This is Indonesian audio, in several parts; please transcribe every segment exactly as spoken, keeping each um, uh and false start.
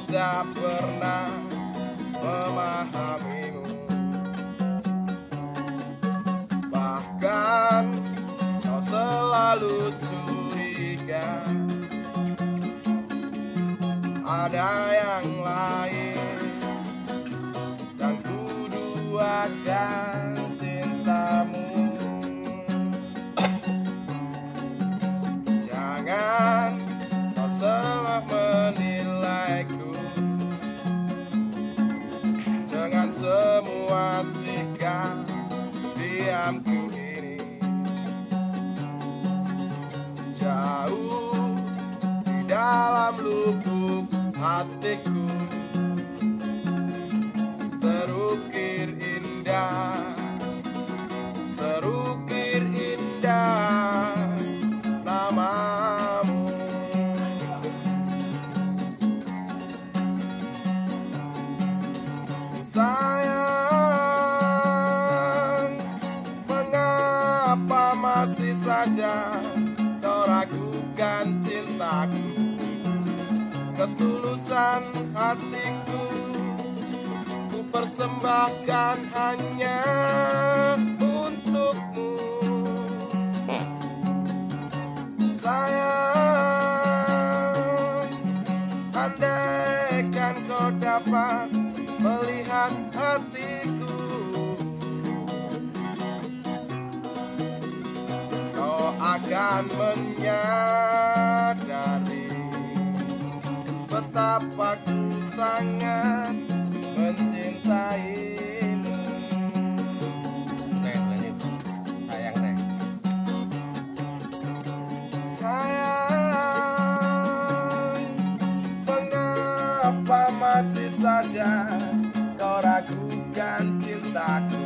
tak pernah memahamimu. Bahkan kau selalu curiga ada yang lain, dan ku duakan cintamu. Jangan kau salah menilaiku dengan semua sikap diamku ini. Jauh di dalam lubuk hatiku terukir indah, terukir indah namamu. Sayang, mengapa masih saja kau ragukan cintaku? Ketulusan hatiku ku persembahkan hanya untukmu. Sayang, andaikan kau dapat melihat hatiku, kau akan menyadari betapa ku sangat mencintaimu. Neh, lanjut. Sayang, Neh. Sayang, mengapa masih saja kau ragukan cintaku?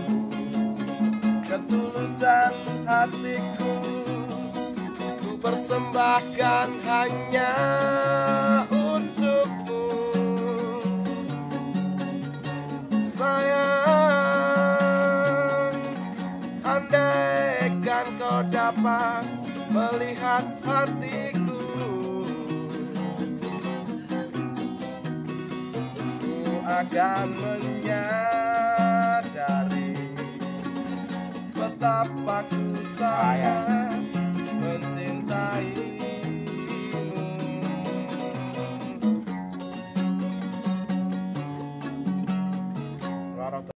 Ketulusan hatiku ku persembahkan hanya untukmu. Sayang, andaikan kau dapat melihat hatiku, ku akan menyadari betapa ku sangat mencintai.